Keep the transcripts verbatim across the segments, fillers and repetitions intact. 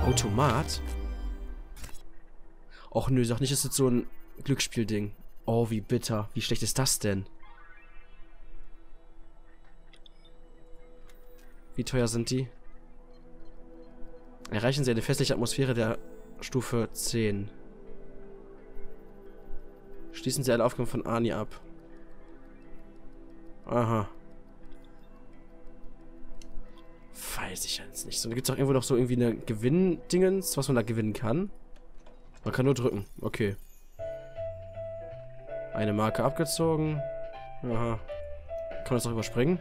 Automat? Och nö, sag nicht, es ist so ein Glücksspielding. Oh, wie bitter. Wie schlecht ist das denn? Wie teuer sind die? Erreichen Sie eine festliche Atmosphäre der Stufe zehn. Schließen Sie alle Aufgaben von Ani ab. Aha. Weiß ich jetzt nicht. So, da gibt es auch irgendwo noch so irgendwie eine Gewinn-Dingens, was man da gewinnen kann. Man kann nur drücken. Okay. Eine Marke abgezogen. Aha. Kann man das auch überspringen?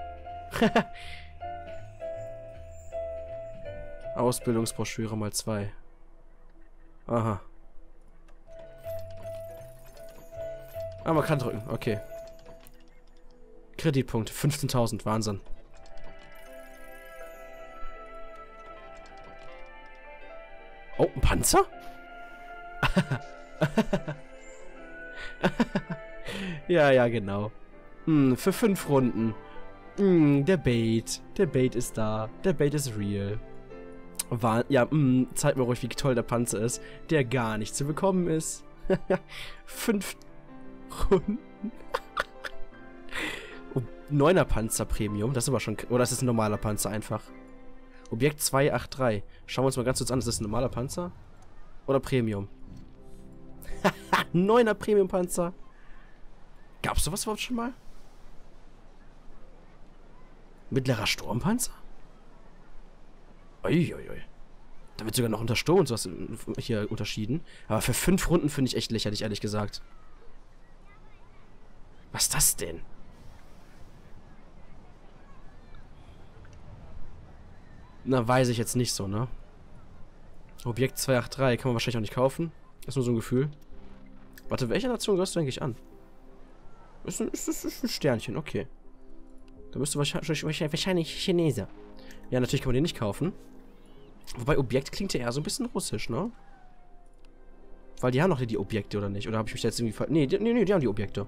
Ausbildungsbroschüre mal zwei. Aha. Ah, man kann drücken. Okay. Kreditpunkt. fünfzehntausend. Wahnsinn. Oh, ein Panzer? Ja, ja, genau. Hm, für fünf Runden. Hm, der Bait. Der Bait ist da. Der Bait ist real. War, ja, mh, zeigt mir ruhig, wie toll der Panzer ist, der gar nicht zu bekommen ist. Fünf Runden. Oh, neuner Panzer Premium, das ist aber schon... Oder ist das ein normaler Panzer einfach? Objekt zwei acht drei. Schauen wir uns mal ganz kurz an, ist das ein normaler Panzer? Oder Premium? Neuner Premium-Panzer. Gab's sowas überhaupt schon mal? Mittlerer Sturmpanzer? Uiuiui. Da wird sogar noch unter Sturm und sowas hier unterschieden. Aber für fünf Runden finde ich echt lächerlich, ehrlich gesagt. Was ist das denn? Na, weiß ich jetzt nicht so, ne? Objekt zwei acht drei kann man wahrscheinlich auch nicht kaufen. Ist nur so ein Gefühl. Warte, welcher Nation gehörst du eigentlich an? Ist ein, ist, ist, ist ein Sternchen, okay. Da bist du wahrscheinlich, wahrscheinlich Chinese. Ja, natürlich kann man den nicht kaufen. Wobei Objekt klingt ja eher so ein bisschen russisch, ne? Weil die haben doch die Objekte, oder nicht? Oder habe ich mich jetzt irgendwie ver... Nee, die, nee, nee, die haben die Objekte.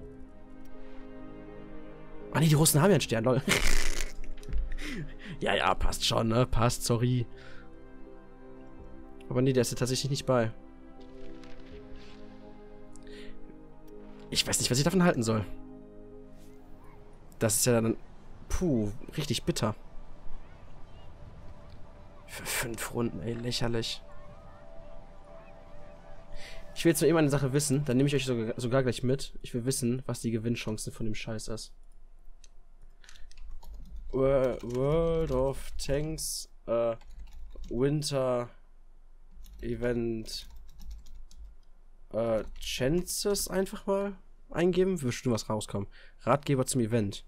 Ah, nee, die Russen haben ja einen Stern, lol. Ja, ja, passt schon, ne? Passt, sorry. Aber nee, der ist ja tatsächlich nicht bei. Ich weiß nicht, was ich davon halten soll. Das ist ja dann... Puh, richtig bitter. Für fünf Runden, ey, lächerlich. Ich will jetzt nur eben eine Sache wissen, dann nehme ich euch sogar, sogar gleich mit. Ich will wissen, was die Gewinnchancen von dem Scheiß ist. World of Tanks uh, Winter Event uh, Chances einfach mal eingeben. Wird bestimmt was rauskommen. Ratgeber zum Event.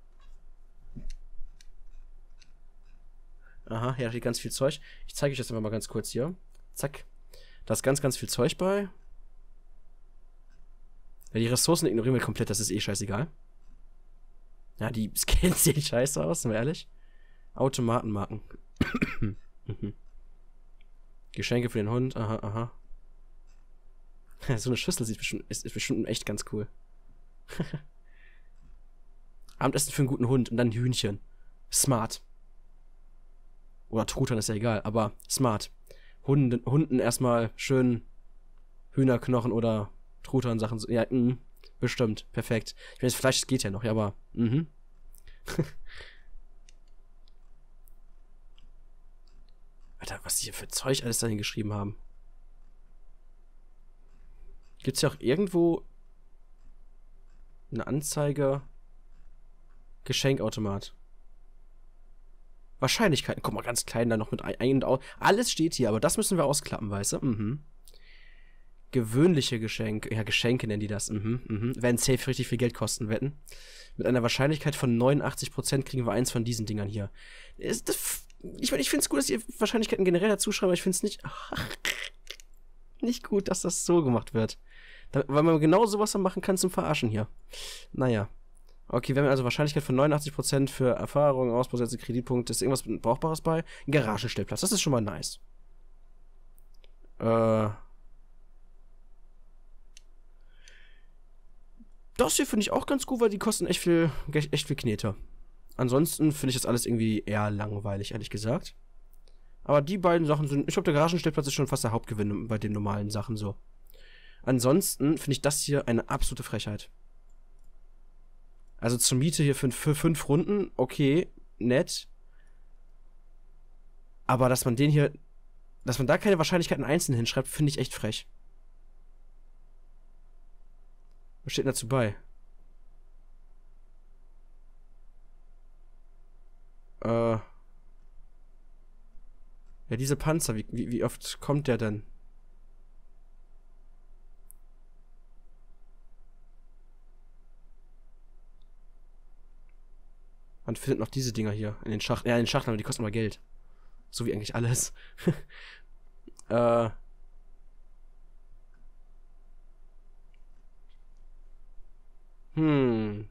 Aha, ja, da steht ganz viel Zeug. Ich zeige euch das einfach mal ganz kurz hier. Zack. Da ist ganz, ganz viel Zeug bei. Ja, die Ressourcen ignorieren wir komplett, das ist eh scheißegal. Ja, die Skins sehen scheiße aus, sind wir ehrlich. Automatenmarken. mhm. Geschenke für den Hund, aha, aha. So eine Schüssel sieht bestimmt, ist, ist bestimmt echt ganz cool. Abendessen für einen guten Hund und dann ein Hühnchen. Smart. Oder Truthahn, ist ja egal, aber smart. Hunden, Hunden erstmal schön Hühnerknochen oder Truthahn-Sachen. Ja, mh, bestimmt. Perfekt. Ich meine, das Fleisch geht ja noch, ja, aber, mhm. Alter, was die hier für Zeug alles dahin geschrieben haben. Gibt's ja auch irgendwo eine Anzeige? Geschenkautomat. Wahrscheinlichkeiten. Guck mal, ganz klein da noch mit ein und aus. Alles steht hier, aber das müssen wir ausklappen, weißt du? Mhm. Gewöhnliche Geschenke. Ja, Geschenke nennen die das. Mhm, mhm. Werden safe richtig viel Geld kosten, wetten. Mit einer Wahrscheinlichkeit von neunundachtzig Prozent kriegen wir eins von diesen Dingern hier. Ist das, ich meine, ich finde es gut, dass ihr Wahrscheinlichkeiten generell dazu schreibt, aber ich finde es nicht, ach, nicht gut, dass das so gemacht wird. Da, weil man genau sowas dann machen kann zum Verarschen hier. Naja. Okay, wir haben also Wahrscheinlichkeit von neunundachtzig Prozent für Erfahrung, Ausbausätze, Kreditpunkte. Ist irgendwas Brauchbares bei? Ein Garagenstellplatz, das ist schon mal nice. Äh. Das hier finde ich auch ganz gut, weil die kosten echt viel, echt viel Knete. Ansonsten finde ich das alles irgendwie eher langweilig, ehrlich gesagt. Aber die beiden Sachen sind, ich glaube, der Garagenstellplatz ist schon fast der Hauptgewinn bei den normalen Sachen so. Ansonsten finde ich das hier eine absolute Frechheit. Also zur Miete hier für, für fünf Runden, okay, nett. Aber dass man den hier, dass man da keine Wahrscheinlichkeiten einzeln hinschreibt, finde ich echt frech. Was steht denn dazu bei? Äh. Ja, diese Panzer, wie, wie, wie oft kommt der denn? Man findet noch diese Dinger hier in den Schachteln. Ja, in den Schachteln, aber die kosten mal Geld. So wie eigentlich alles. äh. Hm.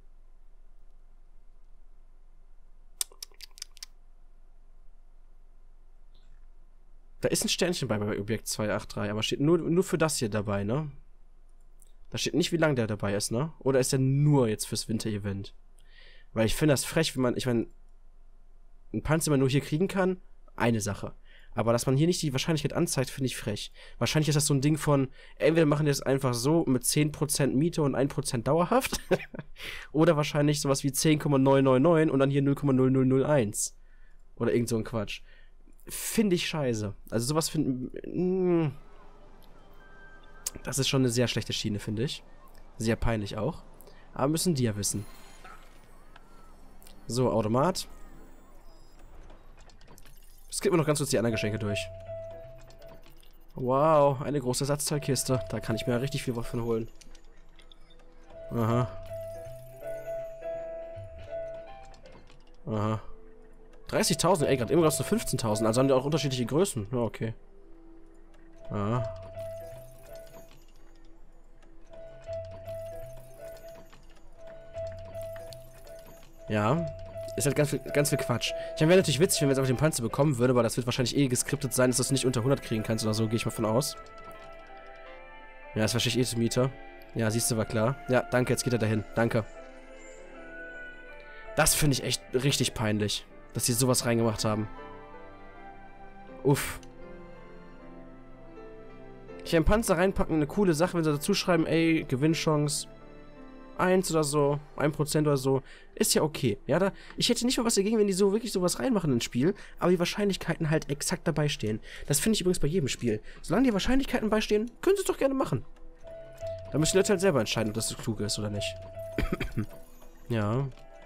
Da ist ein Sternchen bei bei Objekt zwei acht drei, aber steht nur, nur für das hier dabei, ne? Da steht nicht, wie lange der dabei ist, ne? Oder ist der nur jetzt fürs Winter-Event? Weil ich finde das frech, wenn man, ich meine, ein Panzer, man nur hier kriegen kann, eine Sache. Aber dass man hier nicht die Wahrscheinlichkeit anzeigt, finde ich frech. Wahrscheinlich ist das so ein Ding von, entweder machen die das einfach so mit zehn Prozent Miete und ein Prozent dauerhaft. Oder wahrscheinlich sowas wie zehn Komma neun neun neun und dann hier null Komma null null null eins. Oder irgend so ein Quatsch. Finde ich scheiße. Also sowas finde das ist schon eine sehr schlechte Schiene, finde ich. Sehr peinlich auch. Aber müssen die ja wissen. So, Automat. Skippen wir noch ganz kurz die anderen Geschenke durch. Wow, eine große Ersatzteilkiste. Da kann ich mir ja richtig viel von holen. Aha. Aha. dreißigtausend, ey, gerade eben gab es nur fünfzehntausend. Also haben die auch unterschiedliche Größen. Ja, okay. Aha. Ja. Ist halt ganz viel, ganz viel Quatsch. Ich meine, wäre natürlich witzig, wenn wir jetzt einfach den Panzer bekommen würden, aber das wird wahrscheinlich eh geskriptet sein, dass du es nicht unter hundert kriegen kannst oder so, gehe ich mal von aus. Ja, ist wahrscheinlich eh zu Mieter. Ja, siehst du, war klar. Ja, danke, jetzt geht er dahin. Danke. Das finde ich echt richtig peinlich, dass sie sowas reingemacht haben. Uff. Ich einen Panzer reinpacken, eine coole Sache, wenn sie dazu schreiben, ey, Gewinnchance eins oder so, ein Prozent oder so, ist ja okay. Ja, da, ich hätte nicht mal was dagegen, wenn die so wirklich sowas reinmachen ins Spiel, aber die Wahrscheinlichkeiten halt exakt dabei stehen. Das finde ich übrigens bei jedem Spiel. Solange die Wahrscheinlichkeiten beistehen, können sie es doch gerne machen. Da müssen die Leute halt selber entscheiden, ob das so klug ist oder nicht. Ja.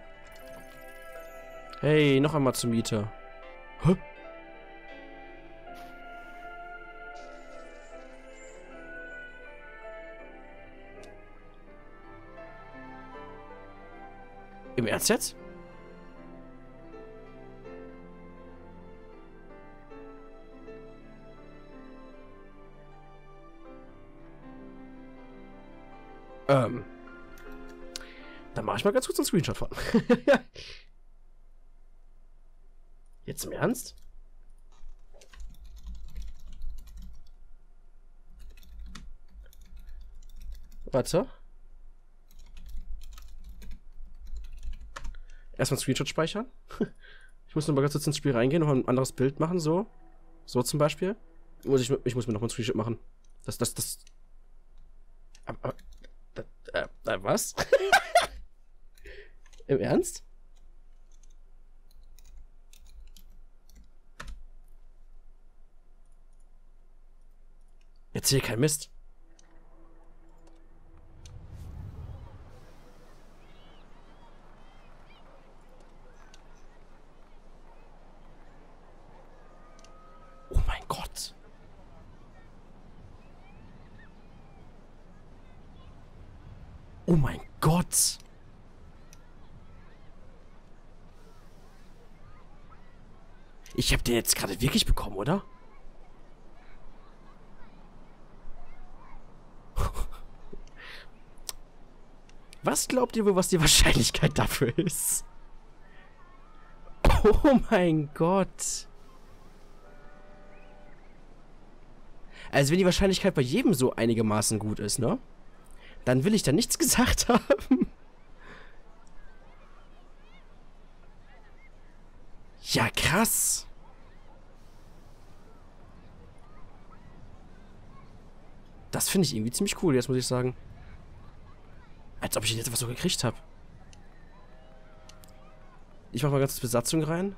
Hey, noch einmal zur Miete. Hä? Im Ernst jetzt? Ähm. Dann mache ich mal ganz kurz einen Screenshot von. Jetzt im Ernst? Warte. Erstmal einen Screenshot speichern. Ich muss noch mal ganz kurz ins Spiel reingehen und ein anderes Bild machen, so. So zum Beispiel. Muss ich, ich muss mir noch mal einen Screenshot machen. Das, das, das. Aber, aber äh, äh, was? Im Ernst? Erzähl kein Mist. Oh mein Gott. Oh mein Gott. Ich hab den jetzt gerade wirklich bekommen, oder? Was glaubt ihr wohl, was die Wahrscheinlichkeit dafür ist? Oh mein Gott. Also wenn die Wahrscheinlichkeit bei jedem so einigermaßen gut ist, ne? Dann will ich da nichts gesagt haben. Ja, krass. Das finde ich irgendwie ziemlich cool, jetzt muss ich sagen. Als ob ich jetzt was so gekriegt habe. Ich mach mal ganz Besatzung rein.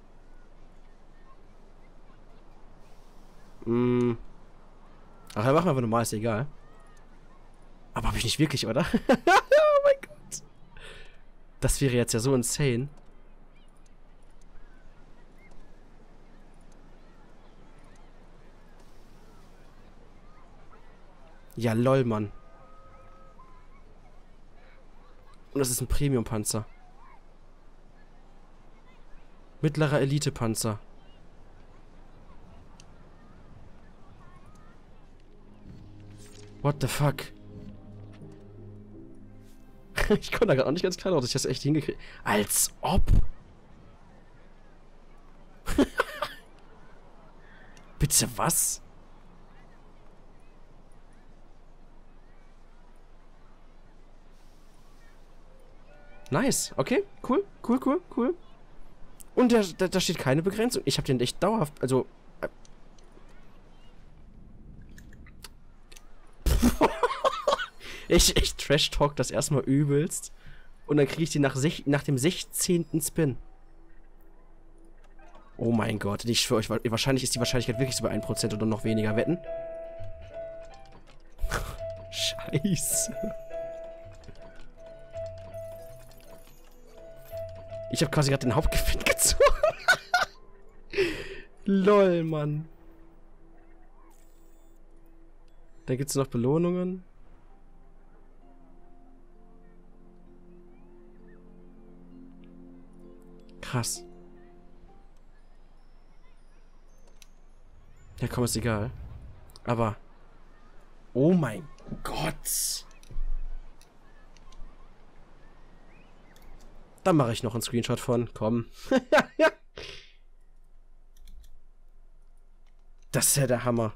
Hm. Ach, dann machen wir einfach normal, ist egal. Aber habe ich nicht wirklich, oder? Oh mein Gott. Das wäre jetzt ja so insane. Ja, lol, Mann. Und das ist ein Premium-Panzer. Mittlerer Elite-Panzer. What the fuck? Ich konnte da gerade auch nicht ganz klar, dass ich das echt hingekriegt. Als ob. Bitte was? Nice. Okay, cool, cool, cool, cool. Und da, da, da steht keine Begrenzung. Ich habe den echt dauerhaft, also... Äh, ich ich trash-talk das erstmal übelst. Und dann kriege ich die nach, sech, nach dem sechzehnten Spin. Oh mein Gott. Ich schwöre euch, wahrscheinlich ist die Wahrscheinlichkeit wirklich so bei ein Prozent oder noch weniger. Wetten? Scheiße. Ich habe quasi gerade den Hauptgewinn gezogen. Lol, Mann. Da gibt es noch Belohnungen. Krass. Ja, komm, ist egal. Aber... Oh mein Gott. Da mache ich noch einen Screenshot von. Komm. Das ist ja der Hammer.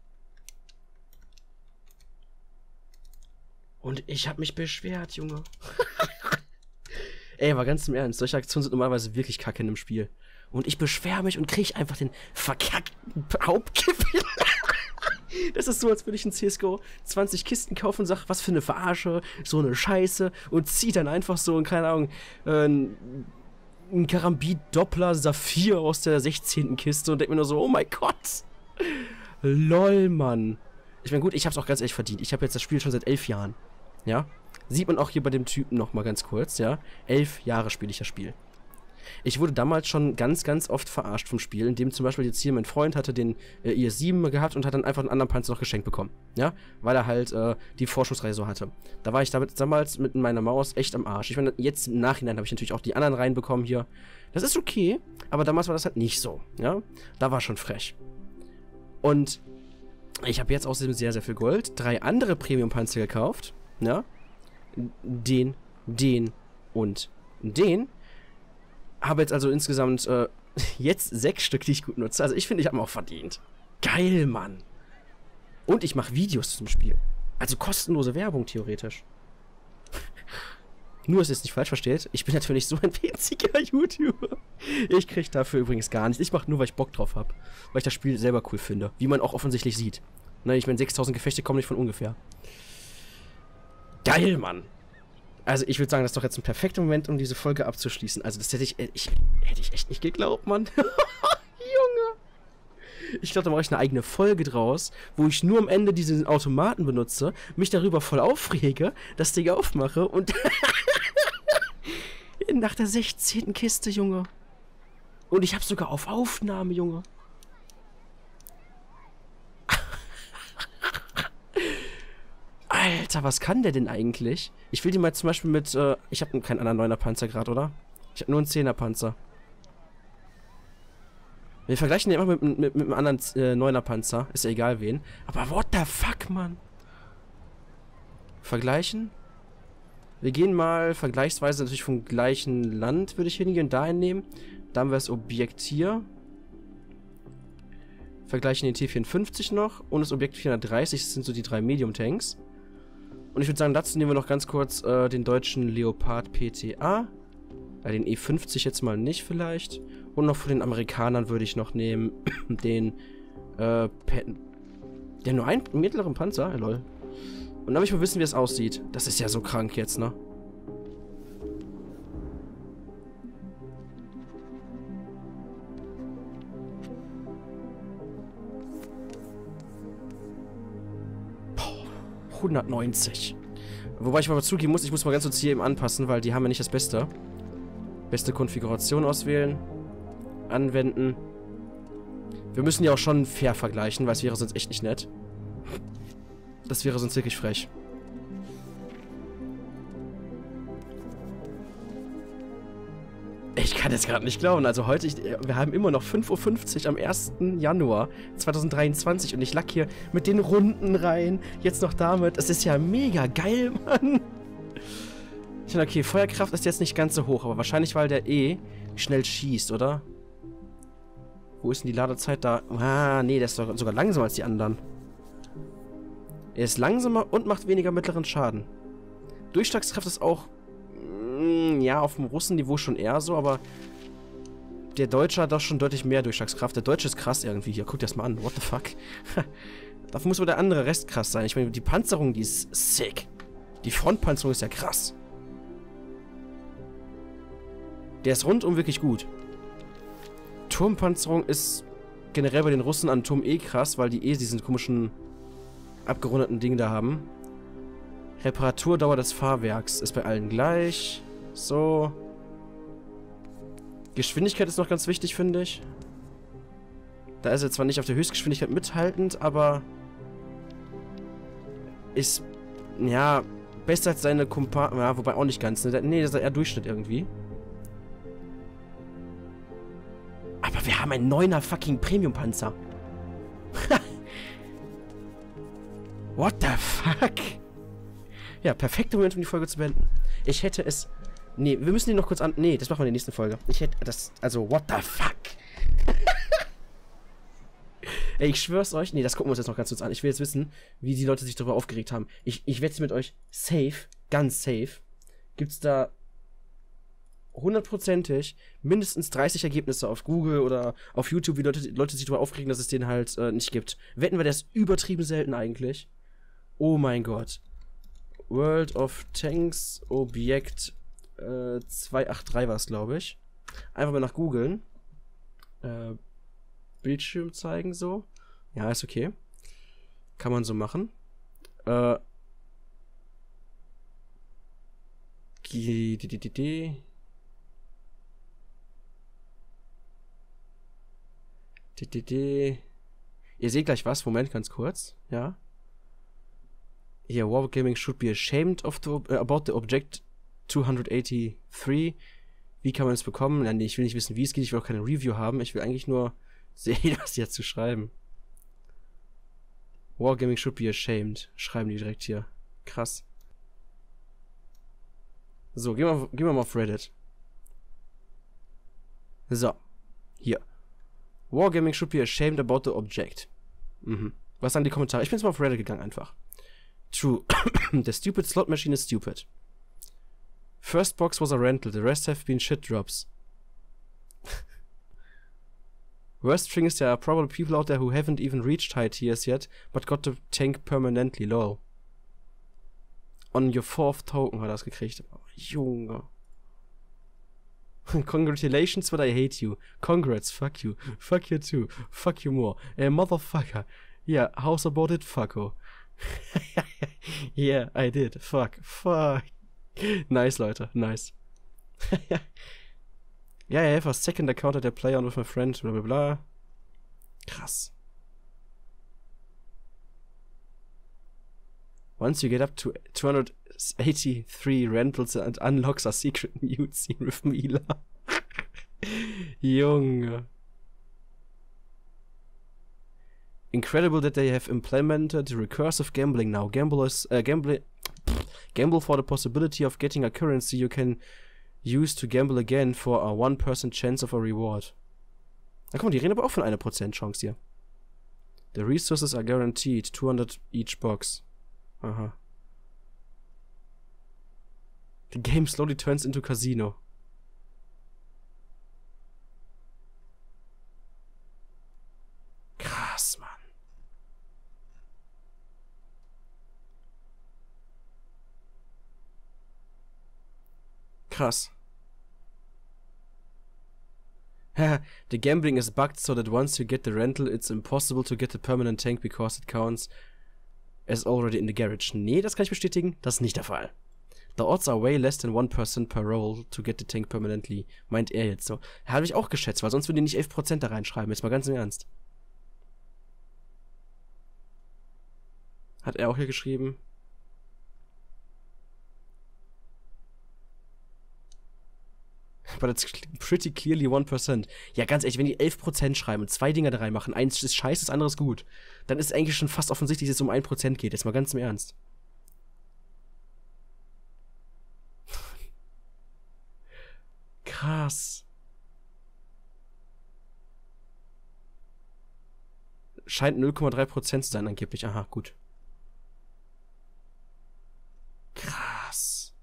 Und ich habe mich beschwert, Junge. Ey, aber ganz im Ernst, solche Aktionen sind normalerweise wirklich kacke in einem Spiel. Und ich beschwere mich und kriege einfach den verkackten Hauptgewinn. Das ist so, als würde ich in C S G O zwanzig Kisten kaufen und sag, was für eine Verarsche, so eine Scheiße und zieh dann einfach so, keine Ahnung, äh, ein Karambit-Doppler Saphir aus der sechzehnten Kiste und denk mir nur so, oh mein Gott. Lol, Mann. Ich meine, gut, ich hab's auch ganz ehrlich verdient. Ich habe jetzt das Spiel schon seit elf Jahren. Ja? Sieht man auch hier bei dem Typen nochmal ganz kurz, ja? Elf Jahre spiele ich das Spiel. Ich wurde damals schon ganz, ganz oft verarscht vom Spiel, indem zum Beispiel jetzt hier mein Freund hatte den äh, I S sieben gehabt und hat dann einfach einen anderen Panzer noch geschenkt bekommen. Ja, weil er halt äh, die Vorschussreihe so hatte. Da war ich damit, damals mit meiner Maus echt am Arsch. Ich meine, jetzt im Nachhinein habe ich natürlich auch die anderen reinbekommen hier. Das ist okay, aber damals war das halt nicht so. Ja, da war schon frech. Und ich habe jetzt außerdem sehr, sehr viel Gold, drei andere Premium-Panzer gekauft. Ja, den, den und den. Habe jetzt also insgesamt äh, jetzt sechs Stück, die ich gut nutze. Also ich finde, ich habe ihn auch verdient. Geil, Mann. Und ich mache Videos zum Spiel. Also kostenlose Werbung, theoretisch. Nur, dass ihr es nicht falsch versteht, ich bin natürlich so ein winziger YouTuber. Ich kriege dafür übrigens gar nichts. Ich mache nur, weil ich Bock drauf habe. Weil ich das Spiel selber cool finde. Wie man auch offensichtlich sieht. Ne, ich meine, sechstausend Gefechte kommen nicht von ungefähr. Geil, Mann. Also ich würde sagen, das ist doch jetzt ein perfekter Moment, um diese Folge abzuschließen. Also das hätte ich, ich hätte ich echt nicht geglaubt, Mann. Junge. Ich glaube, da mache ich eine eigene Folge draus, wo ich nur am Ende diesen Automaten benutze, mich darüber voll aufrege, das Ding aufmache und nach der sechzehnten Kiste, Junge. Und ich habe sogar auf Aufnahme, Junge. Alter, was kann der denn eigentlich? Ich will die mal zum Beispiel mit, äh, ich habe keinen anderen neuner Panzer gerade, oder? Ich habe nur einen zehner Panzer. Wir vergleichen den immer mit, mit, mit einem anderen äh, neuner Panzer. Ist ja egal wen. Aber what the fuck, Mann? Vergleichen? Wir gehen mal vergleichsweise natürlich vom gleichen Land, würde ich hingehen, dahin nehmen. Da haben wir das Objekt hier. Vergleichen den T vierundfünfzig noch und das Objekt vierhundertdreißig, das sind so die drei Medium-Tanks. Und ich würde sagen, dazu nehmen wir noch ganz kurz äh, den deutschen Leopard P T A. Äh, den E fünfzig jetzt mal nicht vielleicht. Und noch von den Amerikanern würde ich noch nehmen den äh, Pe Die haben nur einen mittleren Panzer? Ja, lol. Und dann will ich mal wissen, wie es aussieht. Das ist ja so krank jetzt, ne? Boah, hundertneunzig. Wobei ich mal zugeben muss, ich muss mal ganz kurz hier eben anpassen, weil die haben ja nicht das Beste. Beste Konfiguration auswählen. Anwenden. Wir müssen ja auch schon fair vergleichen, weil es wäre sonst echt nicht nett. Das wäre sonst wirklich frech. Ich kann das gerade nicht glauben. Also heute, ich, wir haben immer noch fünf Uhr fünfzig am ersten Januar zweitausenddreiundzwanzig und ich lag hier mit den Runden rein. Jetzt noch damit. Das ist ja mega geil, Mann. Ich meine, okay, Feuerkraft ist jetzt nicht ganz so hoch, aber wahrscheinlich, weil der eh schnell schießt, oder? Wo ist denn die Ladezeit da? Ah, nee, der ist doch sogar langsamer als die anderen. Er ist langsamer und macht weniger mittleren Schaden. Durchschlagskraft ist auch, mh, ja, auf dem Russenniveau schon eher so, aber der Deutsche hat doch schon deutlich mehr Durchschlagskraft. Der Deutsche ist krass irgendwie. Hier, guck dir das mal an. What the fuck? Dafür muss aber der andere Rest krass sein. Ich meine, die Panzerung, die ist sick. Die Frontpanzerung ist ja krass. Der ist rundum wirklich gut. Turmpanzerung ist generell bei den Russen an Turm eh krass, weil die eh diesen komischen abgerundeten Ding da haben. Reparaturdauer des Fahrwerks ist bei allen gleich. So. Geschwindigkeit ist noch ganz wichtig, finde ich. Da ist er zwar nicht auf der Höchstgeschwindigkeit mithaltend, aber ist, ja, besser als seine Kumpan... Ja, wobei auch nicht ganz. Ne, nee, das ist eher Durchschnitt irgendwie. Aber wir haben einen neuner fucking Premium-Panzer. What the fuck? Ja, perfekter Moment, um die Folge zu beenden. Ich hätte es... Nee, wir müssen die noch kurz an... Nee, das machen wir in der nächsten Folge. Ich hätte das... Also, what the fuck? Ey, ich schwör's euch... Nee, das gucken wir uns jetzt noch ganz kurz an. Ich will jetzt wissen, wie die Leute sich darüber aufgeregt haben. Ich, ich wette mit euch, safe, ganz safe, gibt's da hundertprozentig mindestens dreißig Ergebnisse auf Google oder auf YouTube, wie Leute, Leute sich darüber aufregen, dass es den halt äh, nicht gibt. Wetten wir, der ist übertrieben selten eigentlich. Oh mein Gott. World of Tanks Objekt äh, zwei acht drei war es, glaube ich. Einfach mal nach googeln. Äh, Bildschirm zeigen so. Ja, ist okay. Kann man so machen. Äh. Die, die, die, die, die. Die, die, die. Ihr seht gleich was. Moment, ganz kurz. Ja. Hier, Wargaming should be ashamed of the, uh, about the Object zweihundertthree. Wie kann man es bekommen? Nein, ich will nicht wissen, wie es geht. Ich will auch keine Review haben. Ich will eigentlich nur sehen, was die jetzt zu schreiben. Wargaming should be ashamed. Schreiben die direkt hier. Krass. So, gehen wir, gehen wir mal auf Reddit. So. Hier. Wargaming should be ashamed about the object. Mhm. Was sagen die Kommentare? Ich bin jetzt mal auf Reddit gegangen einfach. True. The stupid slot machine is stupid. First box was a rental, the rest have been shit drops. Worst thing is there are probably people out there who haven't even reached high tiers yet, but got the tank permanently low. On your fourth token hat er das gekriegt. Oh, Junge. Congratulations, but I hate you. Congrats, fuck you. Fuck you too. Fuck you more. Ey, motherfucker. Yeah, how's about it, fucko? Yeah, I did. Fuck. Fuck. Nice, Leute. Nice. Yeah, I have a second account at the play on with my friend, bla bla bla. Krass. Once you get up to two hundred eighty-three rentals and unlocks a secret mute scene with Mila. Junge. Incredible that they have implemented recursive gambling now. Gamblers, uh, gamble, gamble for the possibility of getting a currency you can use to gamble again for a one percent chance of a reward. Na guck mal, die reden aber auch von einer Prozent Chance hier. The resources are guaranteed. two hundred each box. Aha. The game slowly turns into Casino. Krass, Mann. Krass. The gambling is bugged so that once you get the rental, it's impossible to get the permanent tank because it counts as already in the garage. Nee, das kann ich bestätigen. Das ist nicht der Fall. The odds are way less than one percent per roll to get the tank permanently. Meint er jetzt so. Habe ich auch geschätzt, weil sonst würden die nicht elf Prozent da reinschreiben. Jetzt mal ganz im Ernst. Hat er auch hier geschrieben. But it's pretty clearly one percent. Ja, ganz ehrlich, wenn die elf Prozent schreiben und zwei Dinger da reinmachen, eins ist scheiße, das andere ist gut, dann ist eigentlich schon fast offensichtlich, dass es um ein Prozent geht. Jetzt mal ganz im Ernst. Krass. Scheint null Komma drei Prozent zu sein angeblich. Aha, gut. Krass.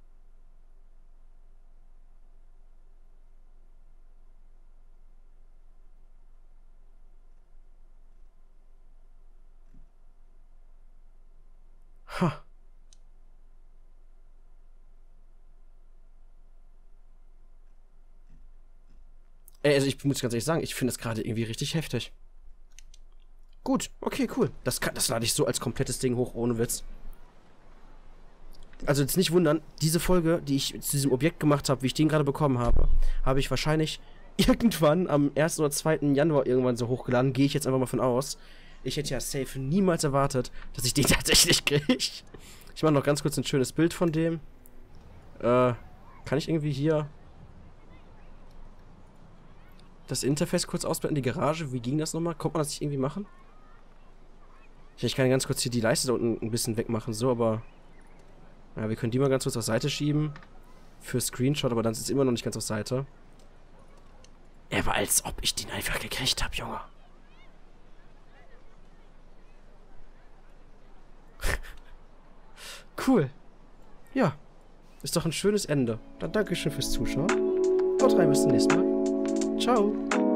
Ha. Ey, also ich muss ganz ehrlich sagen, ich finde das gerade irgendwie richtig heftig. Gut, okay, cool. Das, kann, das lade ich so als komplettes Ding hoch, ohne Witz. Also jetzt nicht wundern, diese Folge, die ich zu diesem Objekt gemacht habe, wie ich den gerade bekommen habe, habe ich wahrscheinlich irgendwann am ersten oder zweiten Januar irgendwann so hochgeladen. Gehe ich jetzt einfach mal von aus. Ich hätte ja safe niemals erwartet, dass ich den tatsächlich kriege. Ich mache noch ganz kurz ein schönes Bild von dem. Äh, kann ich irgendwie hier das Interface kurz ausblenden, die Garage? Wie ging das nochmal? Kommt man das nicht irgendwie machen? Ich kann ganz kurz hier die Leiste da unten ein bisschen wegmachen, so, aber ja, wir können die mal ganz kurz auf Seite schieben. Für Screenshot, aber dann ist es immer noch nicht ganz auf Seite. Er war, als ob ich den einfach gekriegt habe, Junge. Cool. Ja. Ist doch ein schönes Ende. Dann danke schön fürs Zuschauen. Haut rein, bis zum nächsten Mal. Ciao.